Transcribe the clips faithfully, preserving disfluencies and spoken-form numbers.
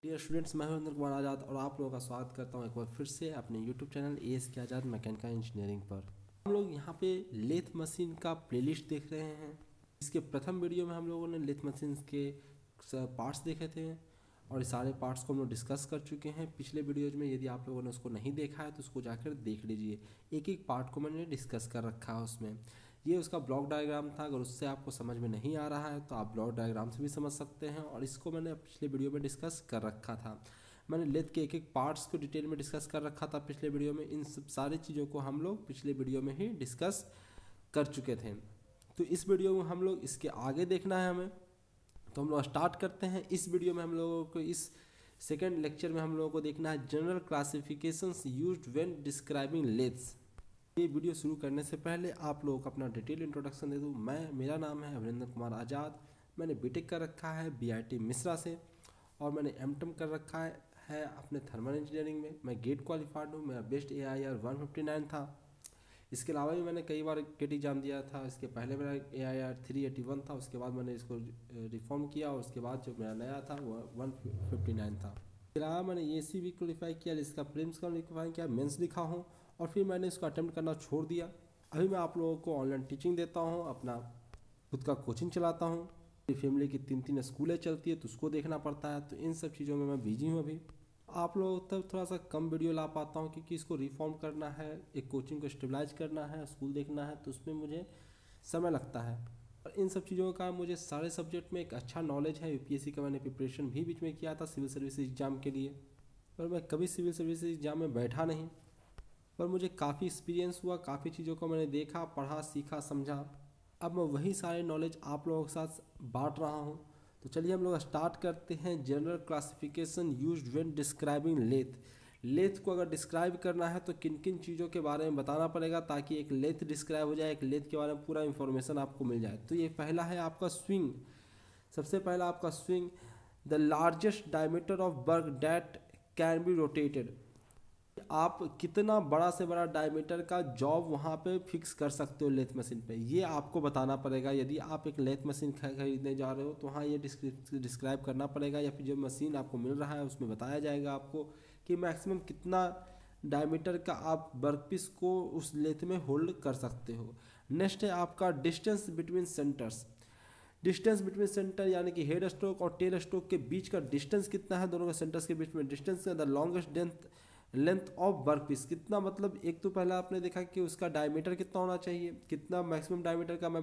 Dear students, मैं हूं आज़ाद और आप लोगों का स्वागत करता हूं एक बार फिर से अपने यूट्यूब चैनल ए एस के आज़ाद मैकेनिकल इंजीनियरिंग पर। हम लोग यहां पे लेथ मशीन का प्लेलिस्ट देख रहे हैं। इसके प्रथम वीडियो में हम लोगों ने लेथ मशीन के पार्ट्स देखे थे और इस सारे पार्ट्स को हम लोग डिस्कस कर चुके हैं पिछले वीडियोज में। यदि आप लोगों ने उसको नहीं देखा है तो उसको जाकर देख लीजिए। एक एक पार्ट को मैंने डिस्कस कर रखा है उसमें। ये उसका ब्लॉक डायग्राम था। अगर उससे आपको समझ में नहीं आ रहा है तो आप ब्लॉक डायग्राम से भी समझ सकते हैं, और इसको मैंने पिछले वीडियो में डिस्कस कर रखा था। मैंने लेथ के एक एक पार्ट्स को डिटेल में डिस्कस कर रखा था पिछले वीडियो में। इन सब सारी चीज़ों को हम लोग पिछले वीडियो में ही डिस्कस कर चुके थे। तो इस वीडियो में हम लोग इसके आगे देखना है हमें, तो हम लोग स्टार्ट करते हैं। इस वीडियो में हम लोगों को इस सेकेंड लेक्चर में हम लोगों को देखना है general classifications used when describing lathes. ये वीडियो शुरू करने से पहले आप लोगों को अपना डिटेल इंट्रोडक्शन दे दूँ। मैं मेरा नाम है अभिनंदन कुमार आज़ाद। मैंने बीटेक कर रखा है बी आई टी मिश्रा से, और मैंने एम टेम कर रखा है, है अपने थर्मल इंजीनियरिंग में। मैं गेट क्वालिफाइड हूँ। मेरा best A I R one fifty nine था। इसके अलावा भी मैंने कई बार गेट एग्जाम दिया था। इसके पहले मेरा A I R three eighty one था। उसके बाद मैंने इसको रिफॉर्म किया और उसके बाद जो मेरा नया था वो वन फिफ्टी नाइन था। इसके अलावा मैंने ए सी भी क्वालिफाई किया, इसका प्रीलिम्स का क्वालिफाई किया, मेंस लिखा हूँ, और फिर मैंने इसको अटेम्प्ट करना छोड़ दिया। अभी मैं आप लोगों को ऑनलाइन टीचिंग देता हूँ, अपना खुद का कोचिंग चलाता हूँ। फैमिली की तीन तीन स्कूलें चलती है तो उसको देखना पड़ता है, तो इन सब चीज़ों में मैं बिजी हूँ अभी। आप लोगों तक थोड़ा सा कम वीडियो ला पाता हूँ क्योंकि इसको रिफॉर्म करना है, एक कोचिंग को स्टेबलाइज करना है, स्कूल देखना है, तो उसमें मुझे समय लगता है। और इन सब चीज़ों का मुझे सारे सब्जेक्ट में एक अच्छा नॉलेज है। यू पी एस सी का मैंने प्रिपरेशन भी बीच में किया था सिविल सर्विस एग्ज़ाम के लिए, पर मैं कभी सिविल सर्विस एग्ज़ाम में बैठा नहीं। पर मुझे काफ़ी एक्सपीरियंस हुआ, काफ़ी चीज़ों को मैंने देखा, पढ़ा, सीखा, समझा। अब मैं वही सारे नॉलेज आप लोगों के साथ बांट रहा हूँ। तो चलिए हम लोग स्टार्ट करते हैं। General classification used when describing lathe. Lathe को अगर डिस्क्राइब करना है तो किन किन चीज़ों के बारे में बताना पड़ेगा ताकि एक लेथ डिस्क्राइब हो जाए, एक लेथ के बारे में पूरा इन्फॉर्मेशन आपको मिल जाए। तो ये पहला है आपका स्विंग। सबसे पहला आपका swing, the largest diameter of work that can be rotated. आप कितना बड़ा से बड़ा डायमीटर का जॉब वहाँ पे फिक्स कर सकते हो लेथ मशीन पे, ये आपको बताना पड़ेगा। यदि आप एक लेथ मशीन खरीदने जा रहे हो तो वहाँ ये डिस्क्राइब करना पड़ेगा, या फिर जो मशीन आपको मिल रहा है उसमें बताया जाएगा आपको कि मैक्सिमम कितना डायमीटर का आप वर्कपीस को उस लेथ में होल्ड कर सकते हो। नेक्स्ट है आपका distance between centres. Distance between centre यानी कि हेड स्ट्रोक और टेल स्ट्रोक के बीच का डिस्टेंस कितना है, दोनों के सेंटर्स के बीच में distance. The longest length length of workpiece कितना, मतलब एक तो पहला आपने देखा कि उसका डायमीटर कितना होना चाहिए, कितना मैक्सिमम डायमीटर का मैं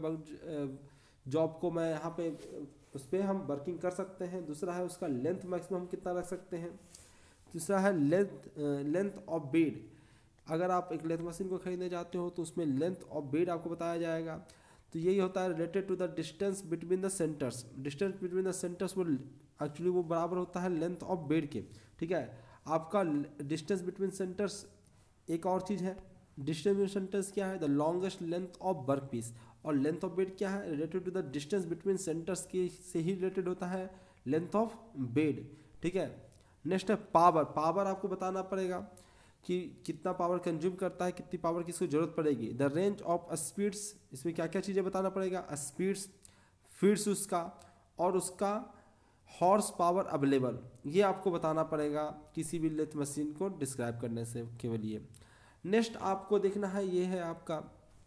जॉब को मैं यहाँ पे उस पर हम वर्किंग कर सकते हैं। दूसरा है उसका लेंथ मैक्सिमम कितना रख सकते हैं। तीसरा है लेंथ लेंथ ऑफ बेड। अगर आप एक लेंथ मशीन को खरीदने जाते हो तो उसमें लेंथ ऑफ बेड आपको बताया जाएगा। तो यही होता है related to the distance between the centres. Distance between the centres वो एक्चुअली वो बराबर होता है लेंथ ऑफ बेड के। ठीक है, आपका डिस्टेंस बिटवीन सेंटर्स एक और चीज़ है। डिस्टेंस बिटवीन सेंटर्स क्या है, the longest length of work piece. और लेंथ ऑफ बेड क्या है, related to the distance between centres के से ही रिलेटेड होता है लेंथ ऑफ बेड। ठीक है, नेक्स्ट है पावर। पावर आपको बताना पड़ेगा कि कितना पावर कंज्यूम करता है, कितनी पावर की इसको जरूरत पड़ेगी। द रेंज ऑफ स्पीड्स, इसमें क्या क्या चीज़ें बताना पड़ेगा, स्पीड्स, फीड्स उसका, और उसका हॉर्स पावर अवेलेबल, ये आपको बताना पड़ेगा किसी भी लेथ मशीन को डिस्क्राइब करने से केवल ये। नेक्स्ट आपको देखना है, ये है आपका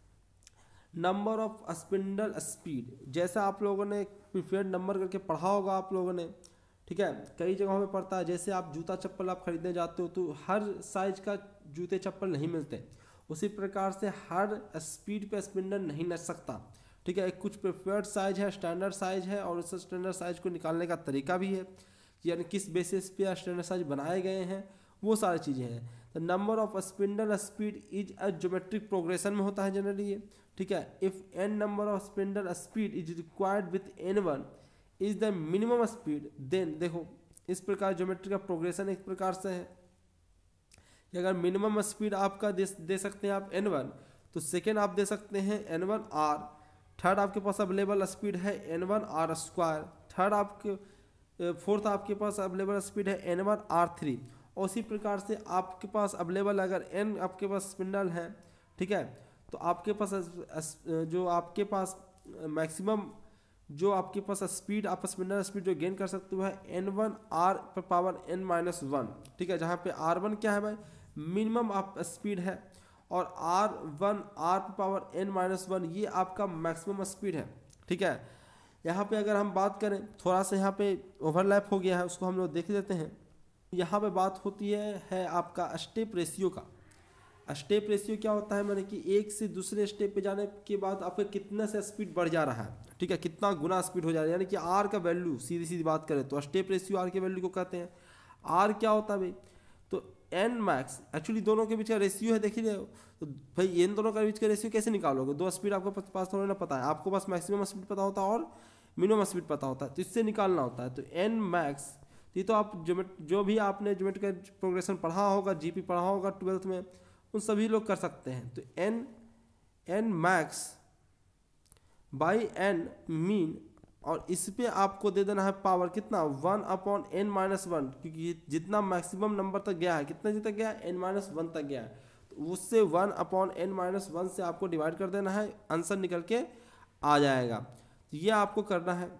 नंबर ऑफ स्पिंडल स्पीड। जैसा आप लोगों ने प्रीफर्ड नंबर करके पढ़ा होगा आप लोगों ने, ठीक है, कई जगहों में पड़ता है। जैसे आप जूता चप्पल आप खरीदने जाते हो तो हर साइज का जूते चप्पल नहीं मिलते, उसी प्रकार से हर स्पीड पे स्पिंडल नहीं नच सकता। ठीक है, एक कुछ प्रेफर्ड साइज है, स्टैंडर्ड साइज है, और उस स्टैंडर्ड साइज को निकालने का तरीका भी है, यानी किस बेसिस पे स्टैंडर्ड साइज बनाए गए हैं, वो सारी चीज़ें हैं। तो number of spindle speed is a geometric progression में होता है जनरली ये। ठीक है, if N number of spindle speed is required with N one is the minimum speed, then देखो इस प्रकार ज्योमेट्री का प्रोग्रेशन एक प्रकार से है कि अगर मिनिमम स्पीड आपका दे, दे सकते हैं आप एन वन, तो सेकेंड आप दे सकते हैं एन वन आर। थर्ड आपके पास अवेलेबल स्पीड है N one R square. Third आपके फोर्थ आपके पास अवेलेबल स्पीड है एन वन आर थ्री। और उसी प्रकार से आपके पास अवेलेबल अगर एन आपके पास स्पिंडल है, ठीक है, तो आपके पास जो आपके पास मैक्सिमम जो आपके पास स्पीड, आप स्पिंडल स्पीड जो गेन कर सकते हो है एन वन आर पर पावर एन माइनस वन, ठीक है, जहाँ पे आर वन क्या है भाई, मिनिमम आप स्पीड है, और आर वन आर पर पावर एन माइनस वन ये आपका मैक्सिमम स्पीड है, ठीक है। यहाँ पे अगर हम बात करें, थोड़ा सा यहाँ पे ओवरलैप हो गया है, उसको हम लोग देख लेते हैं। यहाँ पे बात होती है है आपका स्टेप रेशियो का। स्टेप रेशियो क्या होता है, मैंने कि एक से दूसरे स्टेप पे जाने के बाद आपका कितना से स्पीड बढ़ जा रहा है, ठीक है, कितना गुना स्पीड हो जा रहा है, यानी कि आर का वैल्यू, सीधी सीधी बात करें तो स्टेप रेशियो आर के वैल्यू को कहते हैं। आर क्या होता है भाई, तो एन मैक्स, एक्चुअली दोनों के बीच का रेशियो है, देख रहे हो, तो भाई इन दोनों के बीच का रेशियो कैसे निकालोगे, दो स्पीड आपको पास थोड़ा ना पता है, आपको पास मैक्सिमम स्पीड पता होता है और मिनिमम स्पीड पता होता है, तो इससे निकालना होता है। तो एन मैक्स, ये तो आप जो जो भी आपने ज्योमेट्री का प्रोग्रेशन पढ़ा होगा, जीपी पढ़ा होगा ट्वेल्थ में, उन सभी लोग कर सकते हैं। तो N N max by N min, और इस पे आपको दे देना है पावर कितना, one upon N minus one, क्योंकि जितना मैक्सिमम नंबर तक गया है, कितना तक गया है, एन माइनस वन तक गया है, तो उससे one upon N minus one से आपको डिवाइड कर देना है, आंसर निकल के आ जाएगा। तो ये आपको करना है।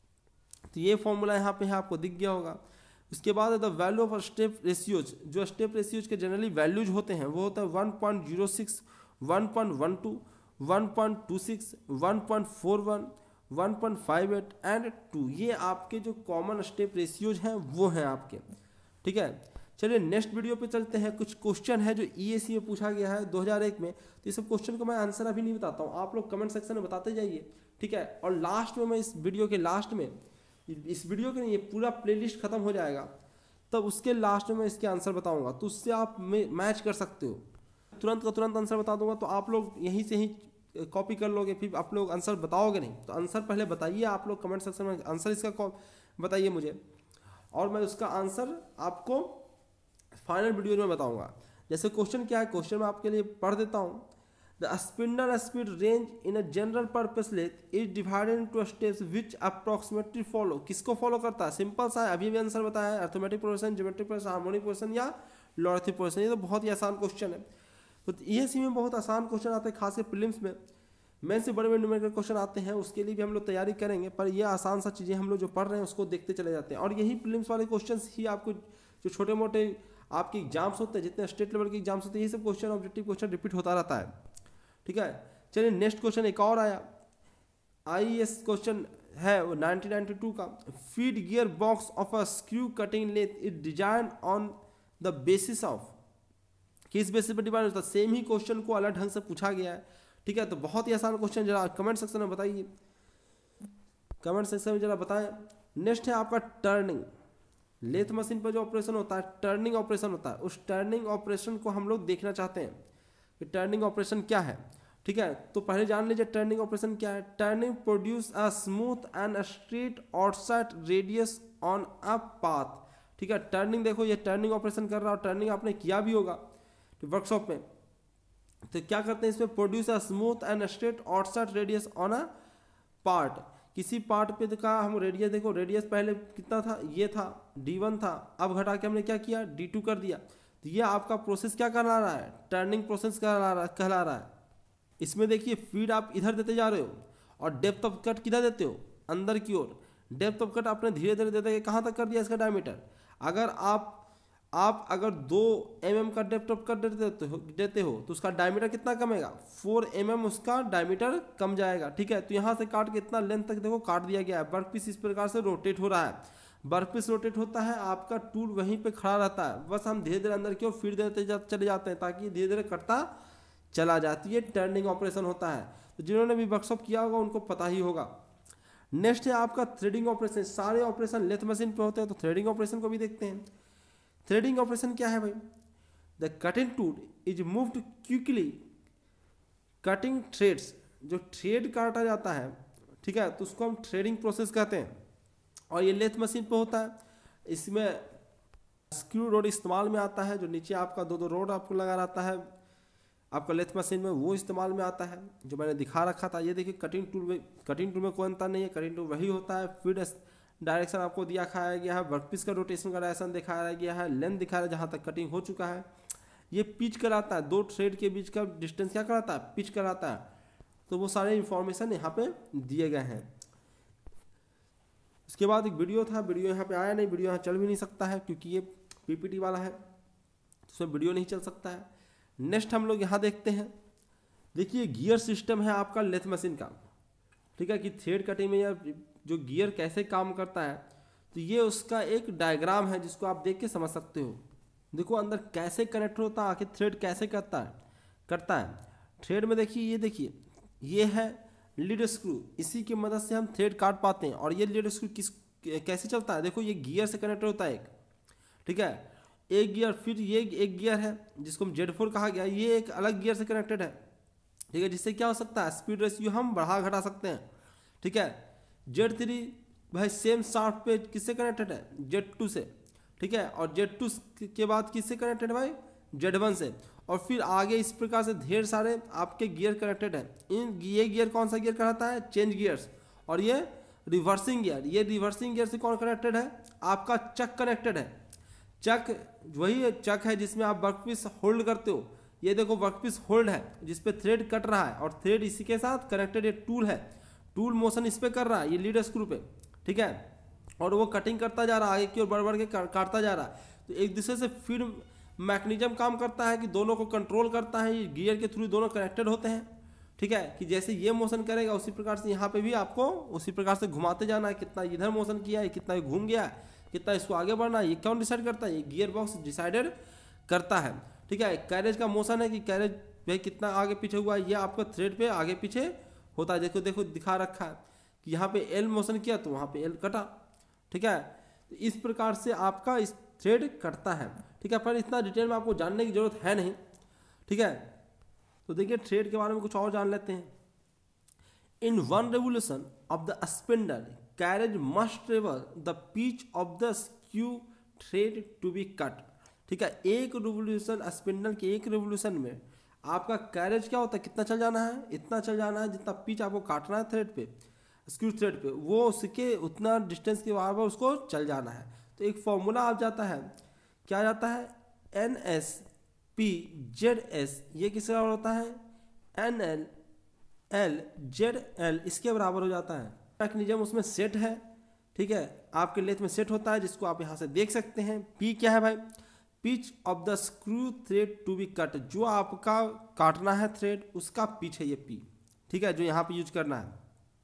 तो ये फॉर्मूला यहाँ पे है, आपको दिख गया होगा। उसके बाद the value of step ratios, जो स्टेप रेशियोज के जनरली वैल्यूज होते हैं वो होता है one point zero six, one point one two, one point two six, one point four one, one point five eight and two. ये आपके जो कॉमन स्टेप रेशियोज हैं वो हैं आपके, ठीक है। चलिए नेक्स्ट वीडियो पे चलते हैं। कुछ क्वेश्चन है जो ई ए सी में पूछा गया है दो हज़ार एक में, तो ये सब क्वेश्चन को मैं आंसर अभी नहीं बताता हूँ, आप लोग कमेंट सेक्शन में बताते जाइए, ठीक है। और लास्ट में मैं इस वीडियो के लास्ट में, इस वीडियो के नहीं, ये पूरा प्लेलिस्ट खत्म हो जाएगा, तब उसके लास्ट में मैं इसके आंसर बताऊंगा, तो उससे आप मैच कर सकते हो। तुरंत का तुरंत आंसर बता दूंगा, तो आप लोग यहीं से ही कॉपी कर लोगे, फिर आप लोग आंसर बताओगे नहीं। तो आंसर पहले बताइए आप लोग कमेंट सेक्शन में, आंसर इसका बताइए मुझे, और मैं उसका आंसर आपको फाइनल वीडियो में बताऊंगा। जैसे क्वेश्चन क्या है, क्वेश्चन मैं आपके लिए पढ़ देता हूँ। The spindle speed range in a general purpose lathe is divided into steps which approximately follow। किसको फॉलो करता है, सिंपल सा है, अभी भी आंसर बताया है, arithmetic progression, geometric progression, harmonic progression या लॉगरिथमिक प्रोग्रेशन। ये तो बहुत ही आसान क्वेश्चन है। तो ये सी में बहुत आसान क्वेश्चन आते हैं, खासकर प्रीलिम्स में। मेन से बड़े बड़े न्यूमेरिकल क्वेश्चन आते हैं, उसके लिए भी हम लोग तैयारी करेंगे, पर ये आसान सा चीज़ें हम लोग जो पढ़ रहे हैं उसको देखते चले जाते हैं। और यही प्रीलिम्स वाले क्वेश्चन ही आपको जो छोटे मोटे आपके एग्जाम्स होते हैं, जितने स्टेट लेवल के एग्जाम्स होते हैं, ये सब क्वेश्चन ऑब्जेक्टिव क्वेश्चन रिपीट होता रहता है, ठीक है। चलिए नेक्स्ट क्वेश्चन एक और आया, आई एस क्वेश्चन है वो नाइनटीन नाइंटी टू का। Feed gear box of a screw cutting lathe is design on the basis of, किस बेसिस पर डिजाइन होता है। सेम ही क्वेश्चन को अलग ढंग से पूछा गया है, ठीक है। तो बहुत ही आसान क्वेश्चन, जरा कमेंट सेक्शन में बताइए, कमेंट सेक्शन में जरा बताएं। नेक्स्ट है आपका टर्निंग। लेथ मशीन पर जो ऑपरेशन होता है, टर्निंग ऑपरेशन होता है, उस टर्निंग ऑपरेशन को हम लोग देखना चाहते हैं कि टर्निंग ऑपरेशन क्या है, ठीक है। तो पहले जान लीजिए टर्निंग ऑपरेशन क्या है। Turning produce a smooth and straight outside radius on a path, ठीक है। टर्निंग देखो, ये टर्निंग ऑपरेशन कर रहा है, टर्निंग आपने किया भी होगा तो वर्कशॉप में। तो क्या करते हैं इसमें, produce a smooth and straight outside radius on a part. किसी पार्ट पे देखा हम रेडियस, देखो रेडियस पहले कितना था, ये था डी वन था, अब घटा के हमने क्या किया, डी टू कर दिया। तो ये आपका प्रोसेस क्या कहला रहा है, टर्निंग प्रोसेस कहला रहा कहला रहा है। इसमें देखिए फीड आप इधर देते जा रहे हो और डेप्थ ऑफ कट किधर देते हो, अंदर की ओर। डेप्थ ऑफ कट आपने धीरे धीरे देते कहाँ तक कर दिया इसका डायमीटर। अगर आप आप अगर दो एम एम का डेप्थ ऑफ कट देते हो देते हो तो उसका डायमीटर कितना कमेगा, फोर एम एम उसका डायमीटर कम जाएगा, ठीक है। तो यहाँ से काट के इतना लेंथ तक देखो काट दिया गया है। वर्क पीस इस प्रकार से रोटेट हो रहा है, वर्क पीस रोटेट होता है, आपका टूल वहीं पे खड़ा रहता है, बस हम धीरे धीरे अंदर की ओर फीड देते जा, चले जाते हैं ताकि धीरे धीरे कटता चला जाती है। टर्निंग ऑपरेशन होता है, तो जिन्होंने भी वर्कशॉप किया होगा उनको पता ही होगा। नेक्स्ट है आपका थ्रेडिंग ऑपरेशन। सारे ऑपरेशन लेथ मशीन पे होते हैं, तो थ्रेडिंग ऑपरेशन को भी देखते हैं। थ्रेडिंग ऑपरेशन क्या है भाई, the cutting tool is moved quickly cutting threads. जो थ्रेड काटा जाता है, ठीक है, तो उसको हम थ्रेडिंग प्रोसेस कहते हैं, और ये लेथ मशीन पे होता है। इसमें स्क्रू रोड इस्तेमाल में आता है, जो नीचे आपका दो दो रोड आपको लगा रहता है आपका लेथ मशीन में, वो इस्तेमाल में आता है, जो मैंने दिखा रखा था। ये देखिए कटिंग टूल में, कटिंग टूल में कोई अंतर नहीं है, कटिंग टूल वही होता है। फीड डायरेक्शन आपको दिया खाया गया है, वर्कपीस का रोटेशन का डायरेक्शन दिखाया गया है, लेंथ दिखाया है जहाँ तक कटिंग हो चुका है। ये पिच कराता है, दो थ्रेड के बीच का डिस्टेंस क्या कराता है, पिच कराता है। तो वो सारे इंफॉर्मेशन यहाँ पे दिए गए हैं। उसके बाद एक वीडियो था, वीडियो यहाँ पे आया नहीं, वीडियो यहाँ चल भी नहीं सकता है क्योंकि ये पीपीटी वाला है, तो उसमें वीडियो नहीं चल सकता है। नेक्स्ट हम लोग यहाँ देखते हैं, देखिए गियर सिस्टम है आपका लेथ मशीन का, ठीक है, कि थ्रेड कटिंग में या जो गियर कैसे काम करता है, तो ये उसका एक डायग्राम है जिसको आप देख के समझ सकते हो। देखो अंदर कैसे कनेक्ट होता है, आखिर थ्रेड कैसे करता है करता है थ्रेड में देखिए, ये देखिए ये है लीड स्क्रू, इसी की मदद से हम थ्रेड काट पाते हैं। और ये लीड स्क्रू किस कैसे चलता है, देखो ये गियर से कनेक्ट होता है एक, ठीक है, एक गियर, फिर ये एक गियर है जिसको हम जेड फोर कहा गया, ये एक अलग गियर से कनेक्टेड है, ठीक है, जिससे क्या हो सकता है स्पीड रेशियो हम बढ़ा घटा सकते हैं, ठीक है। जेड थ्री भाई सेम शाफ्ट पे किससे कनेक्टेड है, जेड टू से, ठीक है, और जेड टू के बाद किससे कनेक्टेड है भाई, जेड वन से, और फिर आगे इस प्रकार से ढेर सारे आपके गियर कनेक्टेड है। इन ये गियर कौन सा गियर कहलाता है, चेंज गियर्स, और ये रिवर्सिंग गियर, ये रिवर्सिंग गियर से कौन कनेक्टेड है, आपका चक कनेक्टेड है। चक वही चक है जिसमें आप वर्कपीस होल्ड करते हो, ये देखो वर्कपीस होल्ड है जिसपे थ्रेड कट रहा है, और थ्रेड इसी के साथ कनेक्टेड, ये टूल है, टूल मोशन इस पे कर रहा है, ये लीड स्क्रू पे, ठीक है, और वो कटिंग करता जा रहा है, आगे की ओर बढ़ बढ़ के काटता जा रहा है। तो एक दूसरे से फिर मैकेनिज्म काम करता है कि दोनों को कंट्रोल करता है, ये गियर के थ्रू दोनों कनेक्टेड होते हैं, ठीक है, कि जैसे ये मोशन करेगा उसी प्रकार से यहाँ पे भी आपको उसी प्रकार से घुमाते जाना है, कितना इधर मोशन किया है, कितना घूम गया है, कितना इसको आगे बढ़ना है, ये कौन डिसाइड करता है, ये गियर बॉक्स डिसाइडेड करता है, ठीक है। कैरेज का मोशन है कि कैरेज भाई कितना आगे पीछे हुआ है, ये आपका थ्रेड पे आगे पीछे होता है, देखो देखो दिखा रखा है कि यहाँ पे एल मोशन किया तो वहाँ पे एल कटा, ठीक है। तो इस प्रकार से आपका इस थ्रेड कटता है, ठीक है, पर इतना डिटेल में आपको जानने की जरूरत है नहीं, ठीक है। तो देखिए थ्रेड के बारे में कुछ और जान लेते हैं। In one revolution of the spindle carriage must travel the pitch of the screw thread to be cut, ठीक है, एक रिवोल्यूशन स्पिंडल के एक रिवोल्यूशन में आपका कैरेज क्या होता है, कितना चल जाना है, इतना चल जाना है जितना पिच आपको काटना है थ्रेड पे, स्क्रू थ्रेड पे, वो उसके उतना डिस्टेंस के बार बार उसको चल जाना है। तो एक फॉर्मूला आ जाता है, क्या जाता है, N S P Z S, ये किसके बराबर होता है, N L L Z L, इसके बराबर हो जाता है। मैकेनिज्म उसमें सेट है, ठीक है, आपके लेथ में सेट होता है जिसको आप यहाँ से देख सकते हैं। पी क्या है भाई, pitch of the screw thread to be cut, जो आपका काटना है थ्रेड उसका पिच है ये पी, ठीक है, जो यहाँ पे यूज करना है।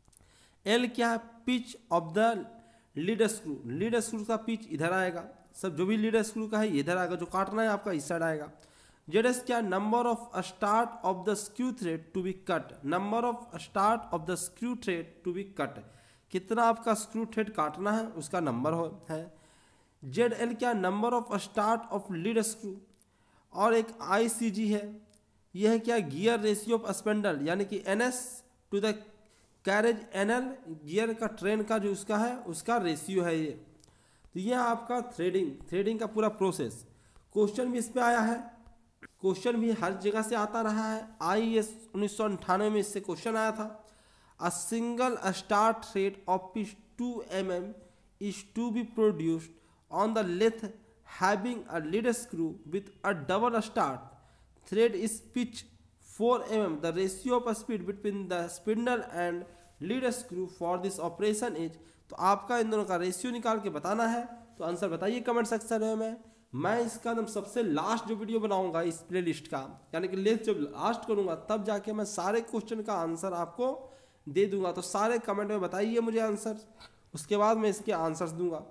एल क्या है, pitch of the lead screw, lead screw का पिच इधर आएगा, सब जो भी लीड स्क्रू का है ये इधर आएगा, जो काटना है आपका इस साइड आएगा। जेड एस क्या, number of start of the screw thread to be cut, number of start of the screw thread to be cut, कितना आपका स्क्रू थ्रेड काटना है उसका नंबर हो है। जेड एल क्या, number of start of lead screw, और एक आई सी जी है, यह है क्या, गियर रेशियो ऑफ स्पिंडल, यानी कि N S to the carriage N L, gear का ट्रेन का जो उसका है उसका रेशियो है ये। तो ये आपका थ्रेडिंग थ्रेडिंग का पूरा प्रोसेस, क्वेश्चन भी इस पे आया है, क्वेश्चन भी हर जगह से आता रहा है। आई एस उन्नीस सौ अंठानवे में इससे क्वेश्चन आया था। A single start thread of pitch to M M is to be produced on the lathe having a lead screw with a double start thread is pitch four M M, the ratio of speed between the spindle and lead screw for this operation is, तो आपका इन दोनों का ratio निकाल के बताना है। तो answer बताइए कमेंट सेक्शन में। मैं इसका एकदम सबसे लास्ट जो वीडियो बनाऊंगा इस प्लेलिस्ट का, यानी कि लेथ जब लास्ट करूंगा तब जाके मैं सारे क्वेश्चन का आंसर आपको दे दूंगा। तो सारे कमेंट में बताइए मुझे आंसर, उसके बाद मैं इसके आंसर्स दूंगा।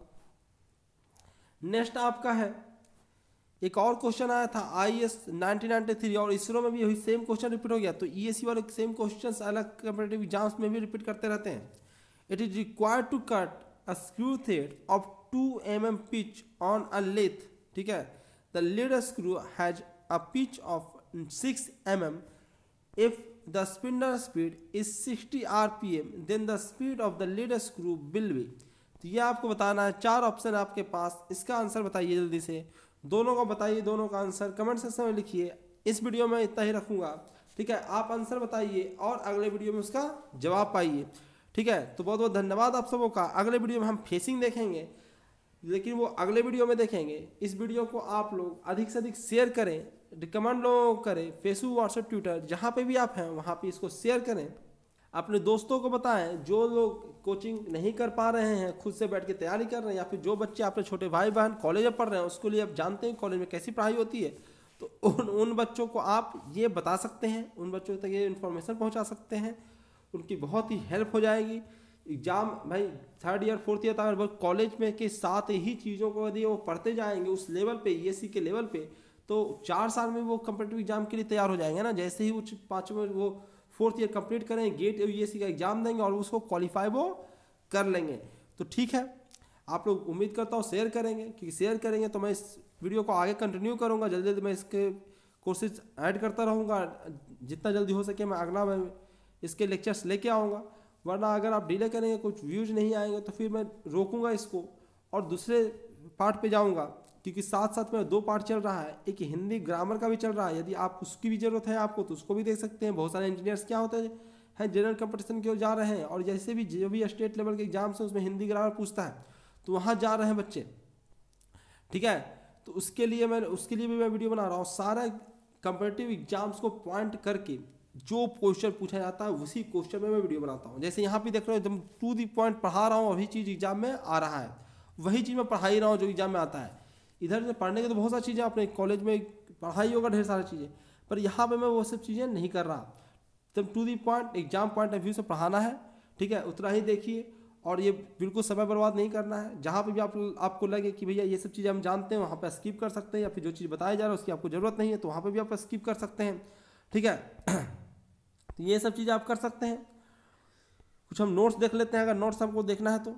नेक्स्ट आपका है, एक और क्वेश्चन आया था I S nineteen ninety three, और इसरो में भी यही सेम क्वेश्चन रिपीट हो गया। तो ई एस सी वाले सेम क्वेश्चन अलग कॉम्पिटिटिव एग्जाम्स में भी रिपीट करते रहते हैं। It is required to cut a screw thread of to M M pitch on a lathe, ठीक है, the lead screw has a pitch of six M M, if the spindle speed is sixty R P M then the speed of the lead screw will be. तो ये आपको बताना है, चार option है आपके पास, इसका आंसर बताइए जल्दी से, दोनों का बताइए, दोनों का आंसर कमेंट सेक्शन में लिखिए। इस वीडियो में इतना ही रखूंगा, ठीक है, आप आंसर बताइए और अगले वीडियो में उसका जवाब पाइए, ठीक है। तो बहुत बहुत धन्यवाद आप सबों का। अगले वीडियो में हम फेसिंग देखेंगे, लेकिन वो अगले वीडियो में देखेंगे। इस वीडियो को आप लोग अधिक से अधिक शेयर करें, रिकमेंड लोगों को करें, फेसबुक व्हाट्सएप ट्विटर जहाँ पे भी आप हैं वहाँ पे इसको शेयर करें। अपने दोस्तों को बताएं, जो लोग कोचिंग नहीं कर पा रहे हैं, खुद से बैठ के तैयारी कर रहे हैं, या फिर जो बच्चे अपने छोटे भाई बहन कॉलेज में पढ़ रहे हैं, उसको लिए आप जानते हैं कॉलेज में कैसी पढ़ाई होती है, तो उन उन बच्चों को आप ये बता सकते हैं, उन बच्चों तक ये इन्फॉर्मेशन पहुंचा सकते हैं, उनकी बहुत ही हेल्प हो जाएगी। एग्जाम भाई थर्ड ईयर फोर्थ ईयर तक कॉलेज में के साथ ही चीज़ों को यदि वो पढ़ते जाएंगे उस लेवल पे, ई एस सी के लेवल पे, तो चार साल में वो कम्पिटिटिव एग्जाम के लिए तैयार हो जाएंगे ना। जैसे ही वो पाँचवें वो फोर्थ ईयर कंप्लीट करेंगे, गेट ई एस सी का एग्जाम देंगे और उसको क्वालिफाई वो कर लेंगे। तो ठीक है, आप लोग उम्मीद करता हूँ शेयर करेंगे, क्योंकि शेयर करेंगे तो मैं इस वीडियो को आगे कंटिन्यू करूँगा, जल्दी जल्दी मैं इसके कोर्सेज ऐड करता रहूँगा, जितना जल्दी हो सके मैं अगला मैं इसके लेक्चर्स लेके आऊँगा। वरना अगर आप डिले करेंगे, कुछ व्यूज नहीं आएंगे, तो फिर मैं रोकूंगा इसको और दूसरे पार्ट पे जाऊंगा, क्योंकि साथ साथ में दो पार्ट चल रहा है, एक हिंदी ग्रामर का भी चल रहा है। यदि आप उसकी भी ज़रूरत है आपको तो उसको भी देख सकते हैं। बहुत सारे इंजीनियर्स क्या होते हैं हैं जनरल कंपटीशन की ओर जा रहे हैं, और जैसे भी जो भी स्टेट लेवल के एग्जाम्स हैं उसमें हिंदी ग्रामर पूछता है, तो वहाँ जा रहे हैं बच्चे, ठीक है। तो उसके लिए मैं उसके लिए भी मैं वीडियो बना रहा हूँ, सारा कंपटीटिव एग्जाम्स को पॉइंट करके जो क्वेश्चन पूछा जाता है उसी क्वेश्चन में मैं वीडियो बनाता हूँ। जैसे यहाँ पे देख रहे हो एकदम टू दी पॉइंट पढ़ा रहा हूँ, वही चीज़ एग्जाम में आ रहा है, वही चीज़ मैं पढ़ा ही रहा हूँ जो एग्जाम में आता है। इधर से पढ़ने के तो बहुत सारी चीज़ें अपने कॉलेज में पढ़ाई होगा, ढेर सारी चीज़ें, पर यहाँ पे मैं वो सब चीज़ें नहीं कर रहा। तब to the point exam point of view से पढ़ाना है, ठीक है, उतना ही देखिए, और ये बिल्कुल समय बर्बाद नहीं करना है। जहाँ पे भी आप आपको लगे कि भैया ये सब चीज़ें हम जानते हैं, वहाँ पे स्किप कर सकते हैं, या फिर जो चीज़ बताया जा रहा है उसकी आपको ज़रूरत नहीं है तो वहाँ पे भी आप स्किप कर सकते हैं, ठीक है। तो ये सब चीज़ें आप कर सकते हैं। कुछ हम नोट्स देख लेते हैं, अगर नोट्स हमको देखना है तो,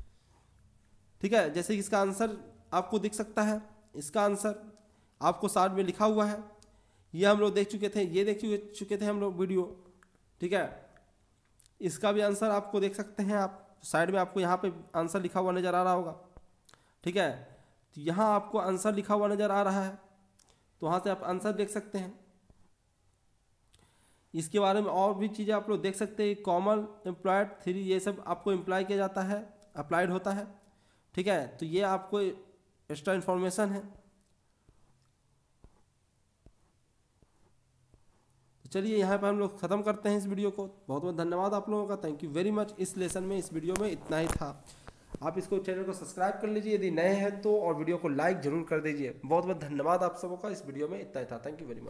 ठीक है। जैसे कि इसका आंसर आपको दिख सकता है, इसका आंसर आपको साइड में लिखा हुआ है, ये हम लोग देख चुके थे, ये देख चुके चुके थे हम लोग वीडियो, ठीक है। इसका भी आंसर आपको देख सकते हैं, आप साइड में आपको यहाँ पे आंसर लिखा हुआ नज़र आ रहा होगा, ठीक है। तो यहाँ आपको आंसर लिखा हुआ नज़र आ रहा है, तो वहाँ से आप आंसर देख सकते हैं। इसके बारे में और भी चीज़ें आप लोग देख सकते हैं, कॉमन एम्प्लॉयड थ्री, ये सब आपको एम्प्लॉय किया जाता है, अप्लाइड होता है, ठीक है। तो ये आपको एक्स्ट्रा इन्फॉर्मेशन है। तो चलिए यहाँ पर हम लोग ख़त्म करते हैं इस वीडियो को। बहुत बहुत धन्यवाद आप लोगों का, थैंक यू वेरी मच। इस लेसन में, इस वीडियो में इतना ही था। आप इसको चैनल को सब्सक्राइब कर लीजिए यदि नए हैं तो, और वीडियो को लाइक जरूर कर दीजिए। बहुत बहुत धन्यवाद आप सबों का। इस वीडियो में इतना ही था, थैंक यू वेरी मच।